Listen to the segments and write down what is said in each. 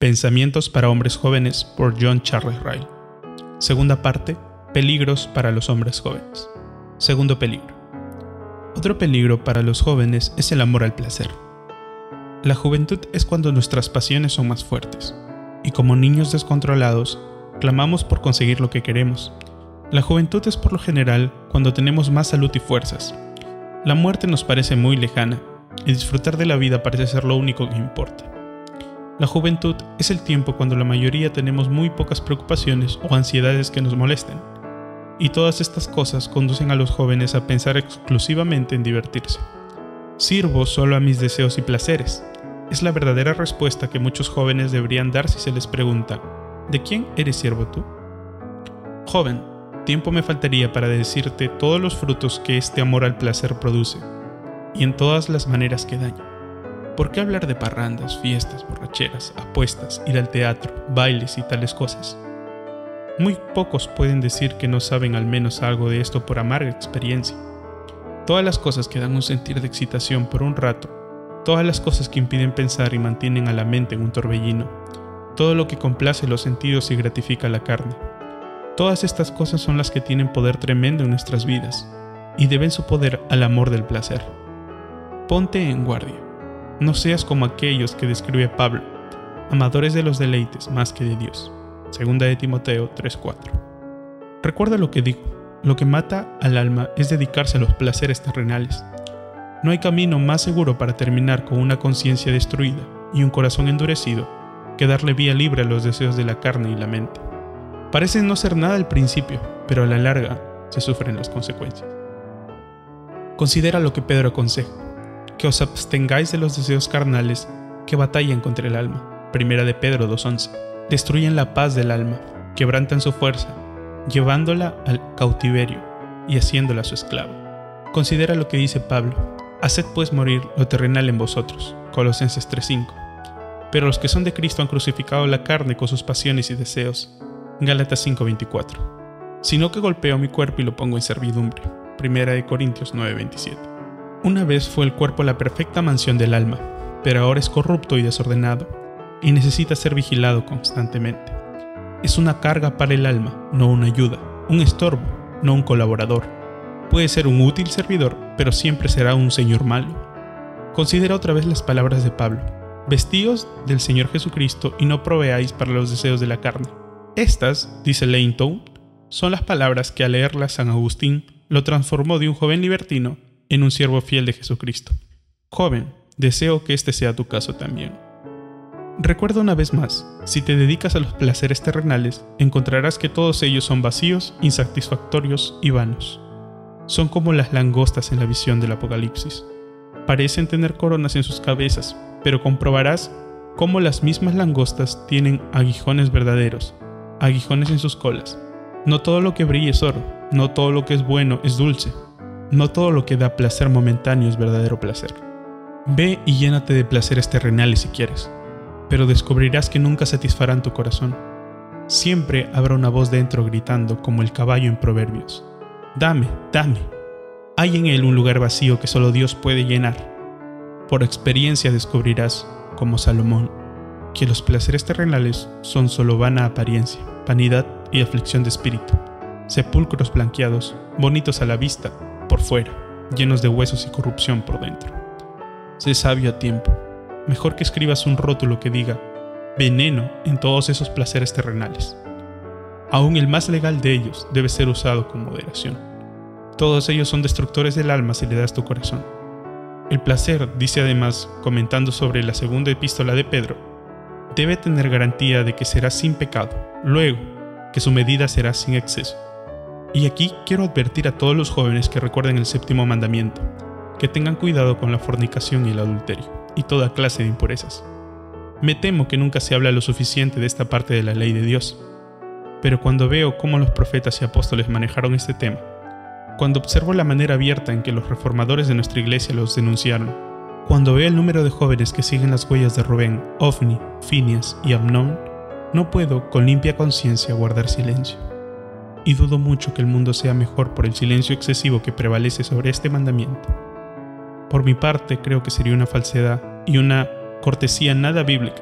Pensamientos para hombres jóvenes por John Charles Ryle. Segunda parte, peligros para los hombres jóvenes. Segundo peligro. Otro peligro para los jóvenes es el amor al placer. La juventud es cuando nuestras pasiones son más fuertes, y como niños descontrolados, clamamos por conseguir lo que queremos. La juventud es por lo general cuando tenemos más salud y fuerzas. La muerte nos parece muy lejana, y disfrutar de la vida parece ser lo único que importa. La juventud es el tiempo cuando la mayoría tenemos muy pocas preocupaciones o ansiedades que nos molesten. Y todas estas cosas conducen a los jóvenes a pensar exclusivamente en divertirse. Sirvo solo a mis deseos y placeres. Es la verdadera respuesta que muchos jóvenes deberían dar si se les pregunta, ¿de quién eres siervo tú? Joven, tiempo me faltaría para decirte todos los frutos que este amor al placer produce, y en todas las maneras que daña. ¿Por qué hablar de parrandas, fiestas, borracheras, apuestas, ir al teatro, bailes y tales cosas? Muy pocos pueden decir que no saben al menos algo de esto por amarga experiencia. Todas las cosas que dan un sentir de excitación por un rato, todas las cosas que impiden pensar y mantienen a la mente en un torbellino, todo lo que complace los sentidos y gratifica la carne. Todas estas cosas son las que tienen poder tremendo en nuestras vidas y deben su poder al amor del placer. Ponte en guardia. No seas como aquellos que describe Pablo, amadores de los deleites más que de Dios. Segunda de Timoteo 3:4. Recuerda lo que digo, lo que mata al alma es dedicarse a los placeres terrenales. No hay camino más seguro para terminar con una conciencia destruida y un corazón endurecido que darle vía libre a los deseos de la carne y la mente. Parece no ser nada al principio, pero a la larga se sufren las consecuencias. Considera lo que Pedro aconseja, que os abstengáis de los deseos carnales que batallan contra el alma. Primera de Pedro 2:11. Destruyen la paz del alma, quebrantan su fuerza, llevándola al cautiverio y haciéndola su esclava. Considera lo que dice Pablo. Haced pues morir lo terrenal en vosotros. Colosenses 3:5. Pero los que son de Cristo han crucificado la carne con sus pasiones y deseos. Gálatas 5:24. Sino que golpeo mi cuerpo y lo pongo en servidumbre. Primera de Corintios 9:27. Una vez fue el cuerpo la perfecta mansión del alma, pero ahora es corrupto y desordenado, y necesita ser vigilado constantemente. Es una carga para el alma, no una ayuda, un estorbo, no un colaborador. Puede ser un útil servidor, pero siempre será un señor malo. Considera otra vez las palabras de Pablo. Vestíos del Señor Jesucristo y no proveáis para los deseos de la carne. Estas, dice Langton, son las palabras que al leerlas San Agustín lo transformó de un joven libertino en un siervo fiel de Jesucristo. Joven, deseo que este sea tu caso también. Recuerda una vez más, si te dedicas a los placeres terrenales, encontrarás que todos ellos son vacíos, insatisfactorios y vanos. Son como las langostas en la visión del Apocalipsis. Parecen tener coronas en sus cabezas, pero comprobarás cómo las mismas langostas tienen aguijones verdaderos, aguijones en sus colas. No todo lo que brilla es oro, no todo lo que es bueno es dulce. No todo lo que da placer momentáneo es verdadero placer. Ve y llénate de placeres terrenales si quieres, pero descubrirás que nunca satisfarán tu corazón. Siempre habrá una voz dentro gritando como el caballo en Proverbios. Dame, dame. Hay en él un lugar vacío que solo Dios puede llenar. Por experiencia descubrirás, como Salomón, que los placeres terrenales son solo vana apariencia, vanidad y aflicción de espíritu, sepulcros blanqueados, bonitos a la vista, por fuera, llenos de huesos y corrupción por dentro. Sé sabio a tiempo. Mejor que escribas un rótulo que diga veneno en todos esos placeres terrenales. Aún el más legal de ellos debe ser usado con moderación. Todos ellos son destructores del alma si le das tu corazón. El placer, dice además, comentando sobre la segunda epístola de Pedro, debe tener garantía de que será sin pecado, luego que su medida será sin exceso. Y aquí quiero advertir a todos los jóvenes que recuerden el séptimo mandamiento, que tengan cuidado con la fornicación y el adulterio, y toda clase de impurezas. Me temo que nunca se habla lo suficiente de esta parte de la ley de Dios, pero cuando veo cómo los profetas y apóstoles manejaron este tema, cuando observo la manera abierta en que los reformadores de nuestra iglesia los denunciaron, cuando veo el número de jóvenes que siguen las huellas de Rubén, Ofni, Finias y Amnón, no puedo con limpia conciencia guardar silencio. Y dudo mucho que el mundo sea mejor por el silencio excesivo que prevalece sobre este mandamiento. Por mi parte, creo que sería una falsedad y una cortesía nada bíblica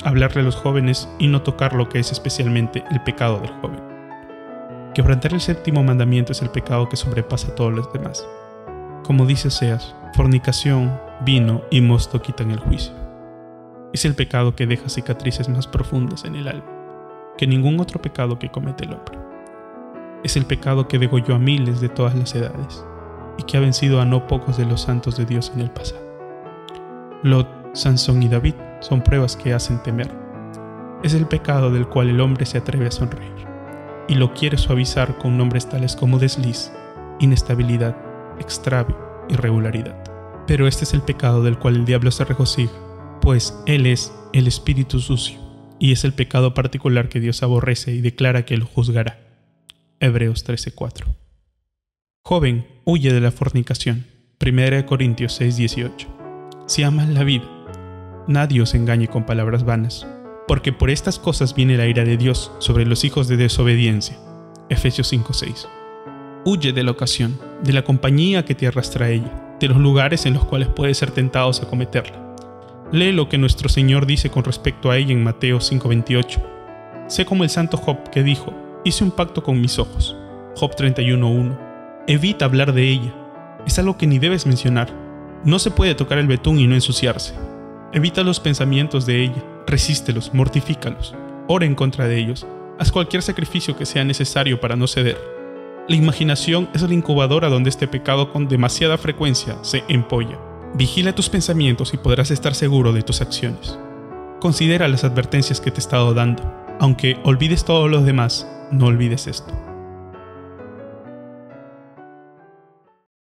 hablarle a los jóvenes y no tocar lo que es especialmente el pecado del joven. Quebrantar el séptimo mandamiento es el pecado que sobrepasa a todos los demás. Como dice Oseas, fornicación, vino y mosto quitan el juicio. Es el pecado que deja cicatrices más profundas en el alma que ningún otro pecado que comete el hombre. Es el pecado que degolló a miles de todas las edades y que ha vencido a no pocos de los santos de Dios en el pasado. Lot, Sansón y David son pruebas que hacen temer. Es el pecado del cual el hombre se atreve a sonreír y lo quiere suavizar con nombres tales como desliz, inestabilidad, extravio, irregularidad. Pero este es el pecado del cual el diablo se regocija, pues él es el espíritu sucio, y es el pecado particular que Dios aborrece y declara que lo juzgará. Hebreos 13:4. Joven, huye de la fornicación. 1 Corintios 6:18. Si amas la vida, nadie os engañe con palabras vanas, porque por estas cosas viene la ira de Dios sobre los hijos de desobediencia. Efesios 5:6. Huye de la ocasión, de la compañía que te arrastra a ella, de los lugares en los cuales puedes ser tentados a cometerla. Lee lo que nuestro Señor dice con respecto a ella en Mateo 5:28. Sé como el santo Job, que dijo: hice un pacto con mis ojos. Job 31:1. Evita hablar de ella. Es algo que ni debes mencionar. No se puede tocar el betún y no ensuciarse. Evita los pensamientos de ella. Resístelos, mortifícalos. Ora en contra de ellos. Haz cualquier sacrificio que sea necesario para no ceder. La imaginación es la incubadora donde este pecado con demasiada frecuencia se empolla. Vigila tus pensamientos y podrás estar seguro de tus acciones. Considera las advertencias que te he estado dando. Aunque olvides todo lo demás, no olvides esto.